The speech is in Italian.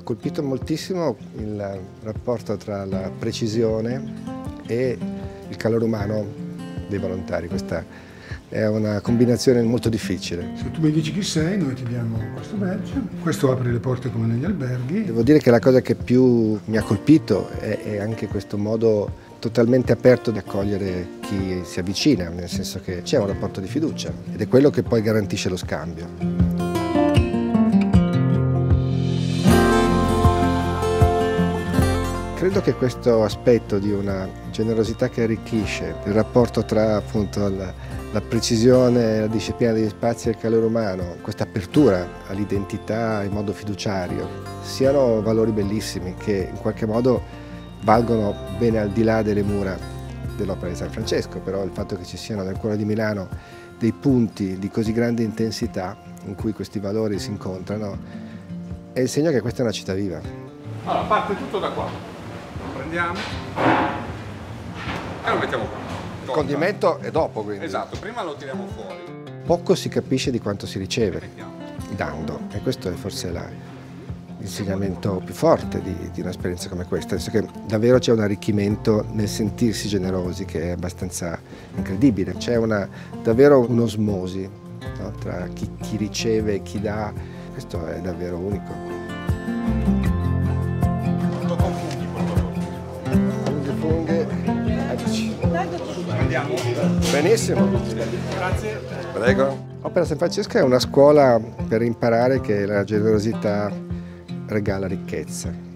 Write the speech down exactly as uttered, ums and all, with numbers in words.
colpito moltissimo il rapporto tra la precisione e il calore umano dei volontari. Questa è una combinazione molto difficile. Se tu mi dici chi sei, noi ti diamo questo badge. Questo apre le porte come negli alberghi. Devo dire che la cosa che più mi ha colpito è, è anche questo modo totalmente aperto di accogliere chi si avvicina, nel senso che c'è un rapporto di fiducia ed è quello che poi garantisce lo scambio. Credo che questo aspetto di una generosità che arricchisce, il rapporto tra appunto la, la precisione, la disciplina degli spazi e il calore umano, questa apertura all'identità in modo fiduciario, siano valori bellissimi che in qualche modo valgono bene al di là delle mura dell'Opera di San Francesco, però il fatto che ci siano nel cuore di Milano dei punti di così grande intensità in cui questi valori si incontrano è il segno che questa è una città viva. Allora, parte tutto da qua. Lo prendiamo e lo mettiamo qua. Il condimento è dopo, quindi. Esatto, prima lo tiriamo fuori. Poco si capisce di quanto si riceve dando, e questo è forse l'insegnamento più forte di, di un'esperienza come questa, nel senso che davvero c'è un arricchimento nel sentirsi generosi che è abbastanza incredibile, c'è una, davvero un'osmosi, no, tra chi, chi riceve e chi dà, questo è davvero unico. Andiamo. Benissimo. Grazie. Prego. Opera San Francesco è una scuola per imparare che la generosità regala ricchezza.